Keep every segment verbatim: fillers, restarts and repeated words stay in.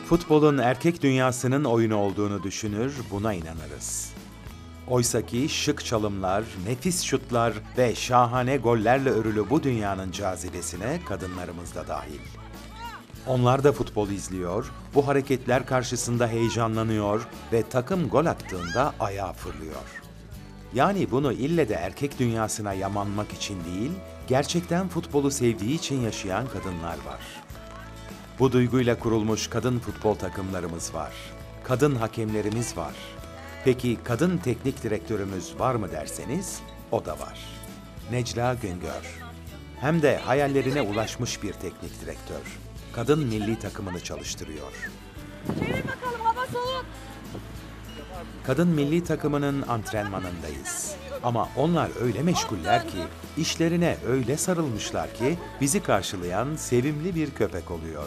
Futbolun erkek dünyasının oyunu olduğunu düşünür, buna inanırız. Oysaki şık çalımlar, nefis şutlar ve şahane gollerle örülü bu dünyanın cazibesine kadınlarımız da dahil. Onlar da futbol izliyor, bu hareketler karşısında heyecanlanıyor ve takım gol attığında ayağa fırlıyor. Yani bunu ille de erkek dünyasına yamanmak için değil, gerçekten futbolu sevdiği için yaşayan kadınlar var. Bu duyguyla kurulmuş kadın futbol takımlarımız var. Kadın hakemlerimiz var. Peki kadın teknik direktörümüz var mı derseniz, o da var. Necla Güngör. Hem de hayallerine ulaşmış bir teknik direktör. Kadın milli takımını çalıştırıyor. Çevir bakalım, hava soğuk. Kadın milli takımının antrenmanındayız. Ama onlar öyle meşguller ki, işlerine öyle sarılmışlar ki bizi karşılayan sevimli bir köpek oluyor.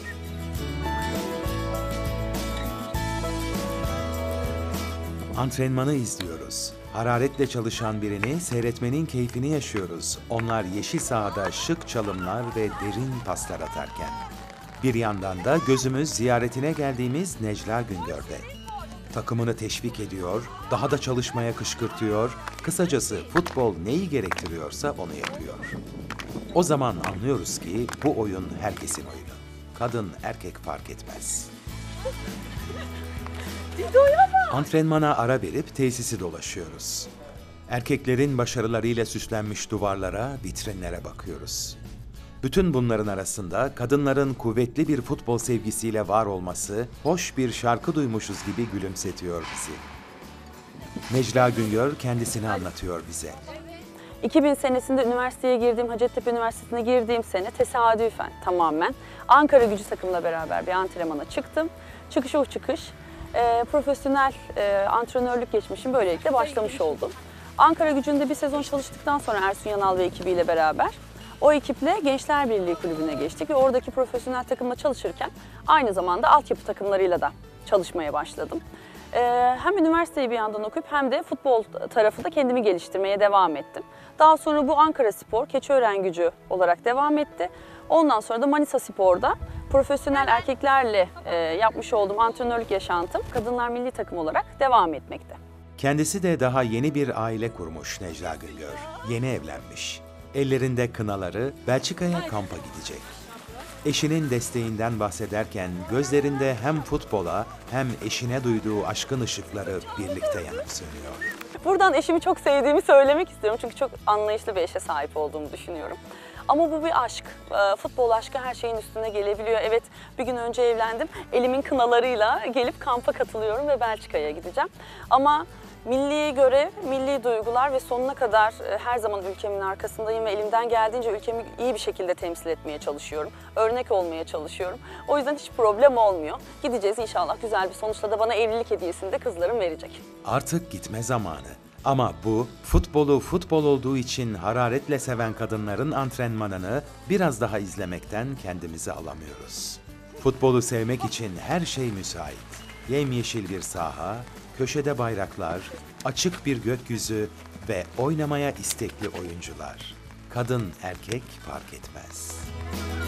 Antrenmanı izliyoruz. Hararetle çalışan birini seyretmenin keyfini yaşıyoruz. Onlar yeşil sahada şık çalımlar ve derin paslar atarken. Bir yandan da gözümüz ziyaretine geldiğimiz Necla Güngör'de. Takımını teşvik ediyor, daha da çalışmaya kışkırtıyor, kısacası futbol neyi gerektiriyorsa onu yapıyor. O zaman anlıyoruz ki bu oyun herkesin oyunu. Kadın, erkek fark etmez. Antrenmana ara verip tesisi dolaşıyoruz. Erkeklerin başarılarıyla süslenmiş duvarlara, vitrinlere bakıyoruz. Bütün bunların arasında kadınların kuvvetli bir futbol sevgisiyle var olması, hoş bir şarkı duymuşuz gibi gülümsetiyor bizi. Necla Güngör kendisini anlatıyor bize. iki bin senesinde üniversiteye girdiğim, Hacettepe Üniversitesi'ne girdiğim sene tesadüfen tamamen Ankara Gücü takımla beraber bir antrenmana çıktım. Çıkış o çıkış. E, profesyonel e, antrenörlük geçmişim böylelikle başlamış oldum. Ankara Gücü'nde bir sezon çalıştıktan sonra Ersun Yanal ve ekibiyle beraber o ekiple Gençler Birliği Kulübü'ne geçtik ve oradaki profesyonel takımla çalışırken aynı zamanda altyapı takımlarıyla da çalışmaya başladım. Ee, hem üniversiteyi bir yandan okuyup hem de futbol tarafında kendimi geliştirmeye devam ettim. Daha sonra bu Ankaraspor, Keçiören olarak devam etti. Ondan sonra da Manisa Spor'da profesyonel erkeklerle e, yapmış olduğum antrenörlük yaşantım kadınlar milli takım olarak devam etmekte. Kendisi de daha yeni bir aile kurmuş Necla Güngör. Yeni evlenmiş. Ellerinde kınaları Belçika'ya kampa gidecek. Eşinin desteğinden bahsederken gözlerinde hem futbola hem eşine duyduğu aşkın ışıkları birlikte yanıp sönüyor. Buradan eşimi çok sevdiğimi söylemek istiyorum çünkü çok anlayışlı bir eşe sahip olduğumu düşünüyorum. Ama bu bir aşk. Futbol aşkı her şeyin üstüne gelebiliyor. Evet, bir gün önce evlendim. Elimin kınalarıyla gelip kampa katılıyorum ve Belçika'ya gideceğim. Ama milli görev, milli duygular ve sonuna kadar her zaman ülkemin arkasındayım ve elimden geldiğince ülkemi iyi bir şekilde temsil etmeye çalışıyorum. Örnek olmaya çalışıyorum. O yüzden hiç problem olmuyor. Gideceğiz inşallah, güzel bir sonuçla da bana evlilik hediyesini de kızlarım verecek. Artık gitme zamanı. Ama bu, futbolu futbol olduğu için hararetle seven kadınların antrenmanını biraz daha izlemekten kendimizi alamıyoruz. Futbolu sevmek için her şey müsait. Yemyeşil bir saha, köşede bayraklar, açık bir gökyüzü ve oynamaya istekli oyuncular. Kadın, erkek fark etmez.